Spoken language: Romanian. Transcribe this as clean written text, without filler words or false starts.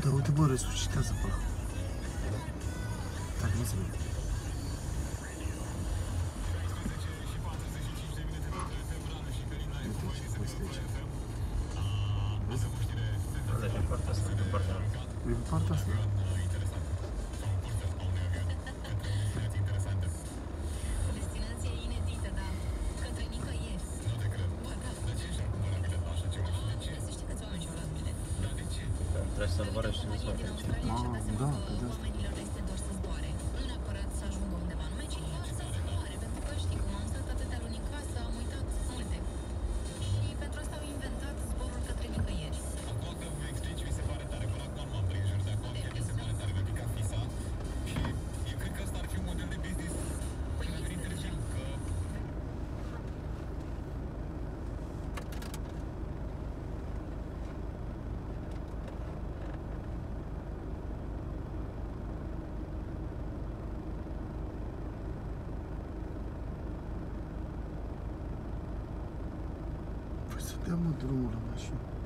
dar uite, bă, resuscitează pe ăla. Dacă nu se vede. Uite aici, uite aici. Vezi? Da, și partea asta, de partea asta. E pe partea asta. Destinație inedită, dar către nicăieri. Nu te cred. Bă, da. De ce ești vulnerabil la așa ceva? Să știi câți oameni și-au luat bilet. Dar de ce? Trebuie să salvare și de soarte aici. Australia și-a dat seama Da, că pe de asta. oamenilor le este dor să zboare. Nu neapărat să ajungă undeva anume, ci doar să zboare. Pentru că știi cum am stat atâtea luni în casă, am uitat multe. Și pentru asta au inventat zborul către nicăieri. Acum că vă explici, mi se pare tare. Până acum nu m-am prins, jur, de acum chiar mi se pare tare. Mi-a picat fisa. Și eu cred că ăsta ar fi un model de business care ar fi inteligent. Că Păi să dea, mă, drumul la mașină.